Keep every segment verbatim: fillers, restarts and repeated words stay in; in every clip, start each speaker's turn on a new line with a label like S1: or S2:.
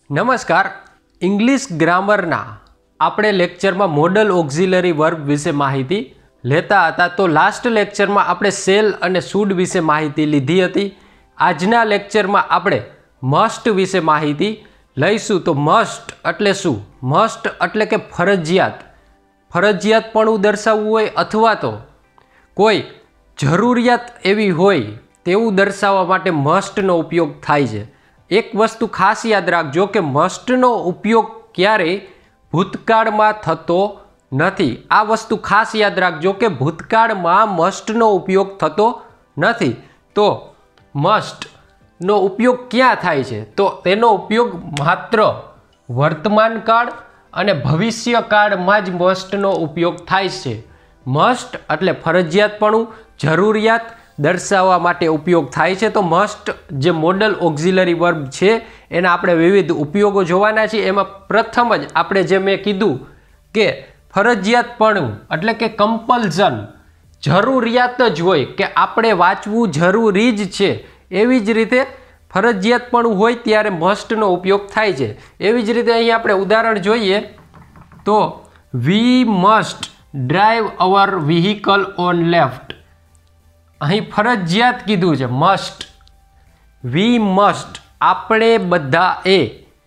S1: नमस्कार। इंग्लिश ग्रामरना આપણે લેક્ચરમાં મોડલ ઓક્ઝિલરી વર્બ વિશે માહિતી લેતા હતા। તો લાસ્ટ લેક્ચરમાં આપણે શેલ અને શુડ વિશે માહિતી લીધી હતી। આજના લેક્ચરમાં આપણે મસ્ટ વિશે માહિતી લઈશું। તો મસ્ટ એટલે શું? મસ્ટ એટલે કે ફરજિયાત, ફરજિયાતપણું દર્શાવવું હોય અથવા તો કોઈ જરૂરિયાત એવી હોય તેવું દર્શાવવા માટે મસ્ટનો ઉપયોગ થાય છે। एक वस्तु खास याद राखजो कि मस्टनो उपयोग क्यारेय भूतकाळमां थतो नथी। आ वस्तु खास याद राखजो कि भूतकाळमां मस्टनो उपयोग थतो नथी। तो मस्ट नो उपयोग क्या थाय छे? तो तेनो उपयोग मात्र वर्तमान काळ अने भविष्य काळमां ज मस्टनो उपयोग थाय छे। मस्ट एटले फरजियातपणुं, जरूरियात दर्शाववा माटे उपयोग थाय छे। तो मस्ट जे मॉडल ऑक्सिलरी वर्ब छे एना आपणे विविध उपयोगो जोवाना छे। एमां प्रथम ज आपणे जे मैं कीधुं के फरजियातपणुं एटले के कम्पल्सन, जरूरियात ज होय के आपणे वांचवुं जरूरी ज छे, एवी ज रीते फरजियातपणुं होय त्यारे मस्टनो उपयोग थाय छे। एवी ज रीते અહીં આપણે ઉદાહરણ જોઈએ તો we must drive our vehicle on left. અહીં ફરજિયાત કીધું છે મસ્ટ। વી મસ્ટ આપણે બધાએ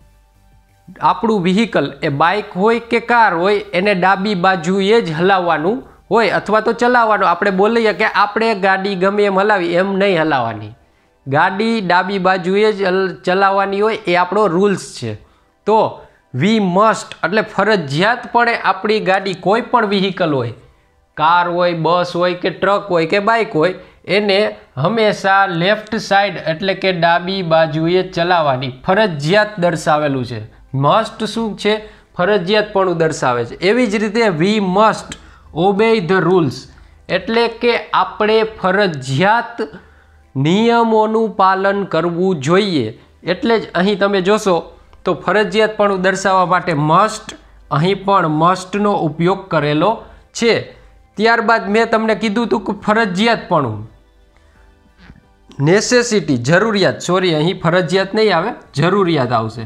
S1: આપણું વ્હીકલ એ બાઇક હોય કે કાર હોય એને ડાબી બાજુએ જ હલાવવાનું હોય અથવા તો ચલાવવાનું। આપણે બોલીએ કે આપણે ગાડી ગમે એમ હલાવી, એમ નહીં હલાવવાની, ગાડી ડાબી બાજુએ જ ચલાવવાની હોય, એ આપણો રૂલ્સ છે। તો વી મસ્ટ એટલે ફરજિયાતપણે આપણી ગાડી કોઈ પણ વ્હીકલ હોય, कार होय, बस होय के ट्रक होय के बाइक होय, एने हमेशा लेफ्ट साइड एटले के डाबी बाजुए चलाववानी फरजियात दर्शावेलुं छे। मस्ट शुं छे? फरजियातपणुं दर्शावे छे। एवी ज रीते वी मस्ट ओबे ध रूल्स एटले के आपणे फरजियात नियमोनुं पालन करवुं जोईए। एटले ज અહીં તમે જોશો તો ફરજિયાતપણું દર્શાવવા માટે મસ્ટ અહીં પણ મસ્ટનો ઉપયોગ કરેલો છે। ત્યારબાદ મેં તમને કીધું હતું કે ફરજિયાતપણું, નેસેસિટી, જરૂરિયાત, સોરી અહીં ફરજિયાત નહીં આવે, જરૂરિયાત આવશે।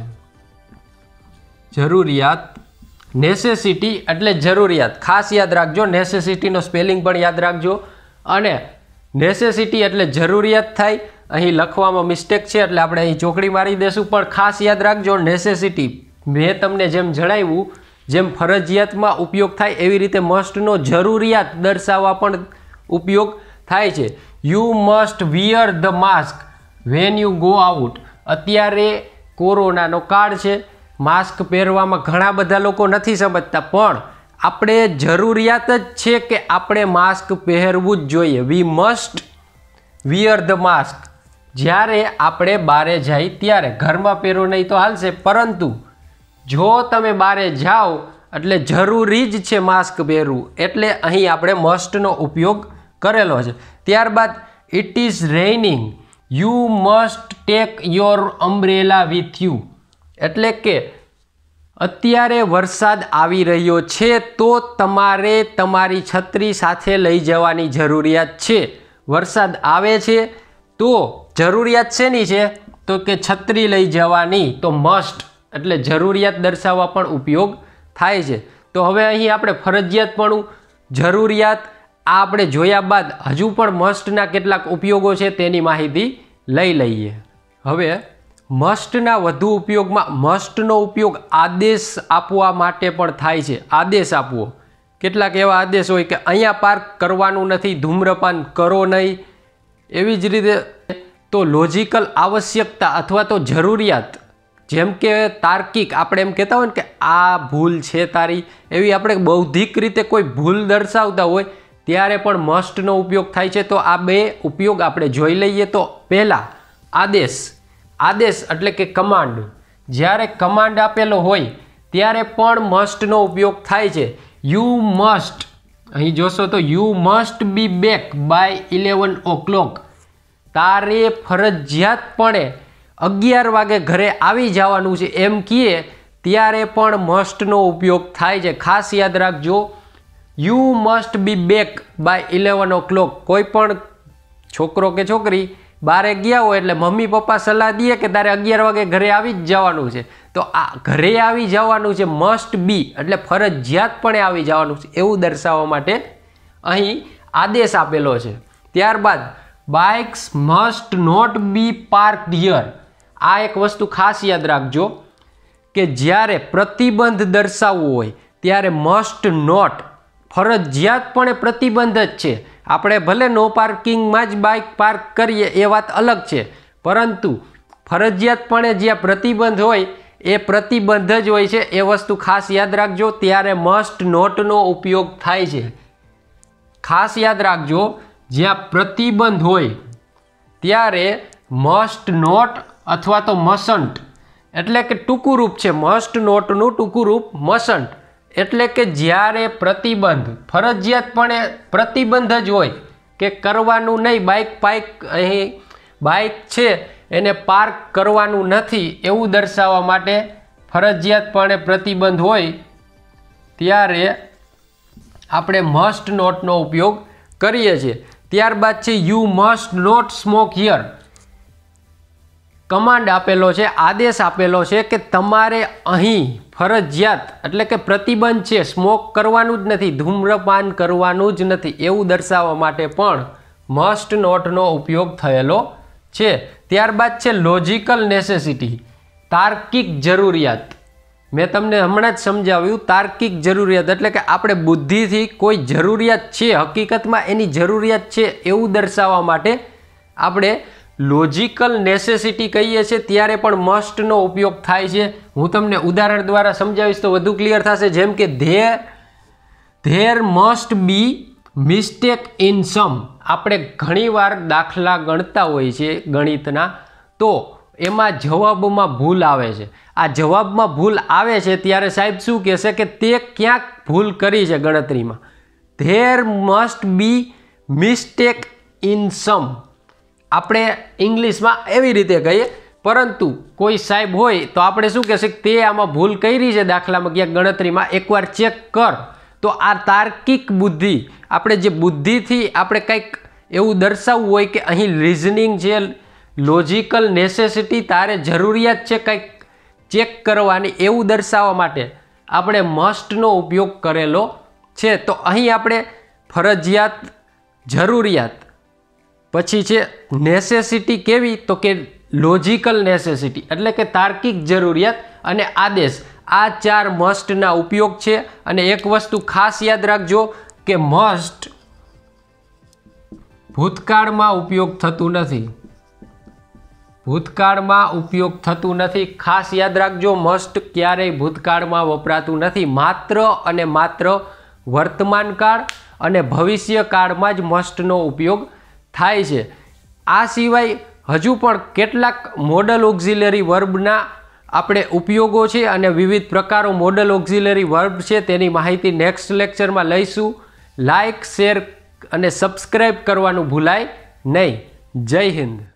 S1: જરૂરિયાત, નેસેસિટી એટલે જરૂરિયાત, ખાસ યાદ રાખજો। નેસેસિટીનો સ્પેલિંગ પણ યાદ રાખજો। અને નેસેસિટી એટલે જરૂરિયાત થાય, અહીં લખવામાં મિસ્ટેક છે એટલે આપણે અહીં ચોકડી મારી દેશું। પણ ખાસ યાદ રાખજો નેસેસિટી મેં તમને જેમ જણાવ્યું, જેમ ફરજિયાતમાં ઉપયોગ થાય એવી રીતે મસ્ટનો જરૂરિયાત દર્શાવવા પણ ઉપયોગ થાય છે। You must wear the mask when you go out. અત્યારે કોરોનાનો કાળ છે, માસ્ક પહેરવામાં ઘણા બધા લોકો નથી સમજતા, પણ આપણે જરૂરિયાત જ છે કે આપણે માસ્ક પહેરવું જ જોઈએ। We must wear the mask. જ્યારે આપણે બારે જાય ત્યારે, ઘરમાં પહેરો નહીં તો હાલશે, પરંતુ જો તમે બારે જાઓ એટલે જરૂરી જ છે માસ્ક પહેરવું, એટલે અહીં આપણે મસ્ટનો ઉપયોગ કરેલો છે। ત્યારબાદ it is raining you must take your umbrella with you. એટલે કે અત્યારે વરસાદ આવી રહ્યો છે તો તમારે તમારી છત્રી સાથે લઈ જવાની જરૂરિયાત છે। વરસાદ આવે છે તો જરૂરિયાત શેની છે? તો કે છત્રી લઈ જવાની। તો મસ્ટ એટલે જરૂરિયાત દર્શાવવા પણ ઉપયોગ થાય છે। તો હવે અહીં આપણે ફરજિયાતપણું, જરૂરિયાત આ આપણે જોયા બાદ હજુ પણ મસ્ટના કેટલાક ઉપયોગો છે તેની માહિતી લઈ લઈએ। હવે મસ્ટના વધુ ઉપયોગમાં મસ્ટનો ઉપયોગ આદેશ આપવા માટે પણ થાય છે। આદેશ આપવો, કેટલાક એવા આદેશ હોય કે અહીંયા પાર્ક કરવાનું નથી, ધૂમ્રપાન કરો નહીં। એવી જ રીતે તો લોજિકલ આવશ્યકતા અથવા તો જરૂરિયાત, જેમ કે તાર્કિક, આપણે એમ કહેતા હોય ને કે આ ભૂલ છે તારી, એવી આપણે બૌદ્ધિક રીતે કોઈ ભૂલ દર્શાવતા હોય ત્યારે પણ મસ્ટનો ઉપયોગ થાય છે। તો આ બે ઉપયોગ આપણે જોઈ લઈએ। તો પહેલાં આદેશ। આદેશ એટલે કે કમાન્ડ। જ્યારે કમાન્ડ આપેલો હોય ત્યારે પણ મસ્ટનો ઉપયોગ થાય છે। યુ મસ્ટ, અહીં જોશો તો you must be back by eleven o'clock. તારે ફરજિયાતપણે અગિયાર વાગે ઘરે આવી જવાનું છે એમ કહીએ ત્યારે પણ મસ્ટનો ઉપયોગ થાય છે। ખાસ યાદ રાખજો, you must be back by eleven o'clock. કોઈ પણ છોકરો કે છોકરી બારે ગયા હોય એટલે મમ્મી પપ્પા સલાહ દે કે તારે અગિયાર વાગે ઘરે આવી જ જવાનું છે, તો આ ઘરે આવી જવાનું છે, મસ્ટ બી એટલે ફરજિયાતપણે આવી જવાનું છે એવું દર્શાવવા માટે અહીં આદેશ આપેલો છે. ત્યારબાદ bikes must not be parked here. આ એક વસ્તુ ખાસ યાદ રાખજો કે જ્યારે પ્રતિબંધ દર્શાવવું હોય ત્યારે મસ્ટ નોટ ફરજિયાતપણે પ્રતિબંધ જ છે. આપણે ભલે નો પાર્કિંગમાં જ બાઇક પાર્ક કરીએ એ વાત અલગ છે, પરંતુ ફરજિયાતપણે જ્યાં પ્રતિબંધ હોય એ પ્રતિબંધ જ હોય છે. એ વસ્તુ ખાસ યાદ રાખજો. ત્યારે મસ્ટ નોટનો ઉપયોગ થાય છે. ખાસ યાદ રાખજો, જ્યાં પ્રતિબંધ હોય ત્યારે મસ્ટ નોટ અથવા તો મસન્ટ એટલે કે ટૂંકું રૂપ છે. મસ્ટ નોટનું ટૂંકું રૂપ મસન્ટ એટલે કે જ્યારે પ્રતિબંધ ફરજિયાતપણે પ્રતિબંધ જ હોય કે કરવાનું નહીં, બાઇક પાઇક અહીં બાઇક છે એને પાર્ક કરવાનું નથી એવું દર્શાવવા માટે ફરજિયાતપણે પ્રતિબંધ હોય ત્યારે આપણે મસ્ટ નોટનો ઉપયોગ કરીએ છીએ. ત્યારબાદ છે you must not smoke here. Command આપેલો છે, આદેશ આપેલો છે કે તમારે અહીં ફરજિયાત એટલે કે પ્રતિબંધ છે, સ્મોક કરવાનું જ નથી, ધૂમ્રપાન કરવાનું જ નથી એવું દર્શાવવા માટે પણ મસ્ટ નોટનો ઉપયોગ થયેલો છે. ત્યારબાદ છે લોજિકલ નેસેસિટી, તાર્કિક જરૂરિયાત. મેં તમને હમણાં જ સમજાવ્યું, તાર્કિક જરૂરિયાત એટલે કે આપણે બુદ્ધિથી કોઈ જરૂરિયાત છે, હકીકતમાં એની જરૂરિયાત છે એવું દર્શાવવા માટે આપણે લોજિકલ નેસેસિટી કહીએ છીએ ત્યારે પણ મસ્ટનો ઉપયોગ થાય છે. હું તમને ઉદાહરણ દ્વારા સમજાવીશ તો વધુ ક્લિયર થશે. જેમ કે there there must be mistake in sum. આપણે ઘણીવાર દાખલા ગણતા હોય છે ગણિતના, તો એમાં જવાબમાં ભૂલ આવે છે. આ જવાબમાં ભૂલ આવે છે ત્યારે સાહેબ શું કહેશે કે તે ક્યાંક ભૂલ કરી છે ગણતરીમાં. There must be mistake in sum. આપણે ઇંગ્લિશમાં એવી રીતે કહીએ, પરંતુ કોઈ સાહેબ હોય તો આપણે શું કહેશે કે તે આમાં ભૂલ કરી છે દાખલામાં ક્યાંક ગણતરીમાં, એકવાર ચેક કર. તો આ તાર્કિક બુદ્ધિ, આપણે જે બુદ્ધિથી આપણે કંઈક એવું દર્શાવવું હોય કે અહીં રિઝનિંગ છે, લોજિકલ નેસેસિટી, તારે જરૂરિયાત છે કંઈક ચેક કરવાની એવું દર્શાવવા માટે આપણે મસ્ટનો ઉપયોગ કરેલો છે. તો અહીં આપણે ફરજિયાત, જરૂરિયાત, પછી છે નેસેસિટી કેવી તો કે લોજિકલ નેસેસિટી એટલે કે તાર્કિક જરૂરિયાત અને આદેશ, આ ચાર મસ્ટના ઉપયોગ છે. અને એક વસ્તુ ખાસ યાદ રાખજો કે મસ્ટ ભૂતકાળમાં ઉપયોગ થતું નથી. ભૂતકાળમાં ઉપયોગ થતું નથી. ખાસ યાદ રાખજો, મસ્ટ ક્યારેય ભૂતકાળમાં વપરાતું નથી. માત્ર અને માત્ર વર્તમાનકાળ અને ભવિષ્યકાળમાં જ મસ્ટનો ઉપયોગ થાય છે. આ સિવાય હજુ પણ કેટલાક મોડલ ઓક્ઝિલરી વર્બના આપણે ઉપયોગો છે અને વિવિધ પ્રકારો મોડલ ઓક્ઝિલરી વર્બ છે તેની માહિતી નેક્સ્ટ લેક્ચરમાં લઈશું. લાઇક, શેર અને સબસ્ક્રાઈબ કરવાનું ભૂલાય નહીં. જય હિન્દ.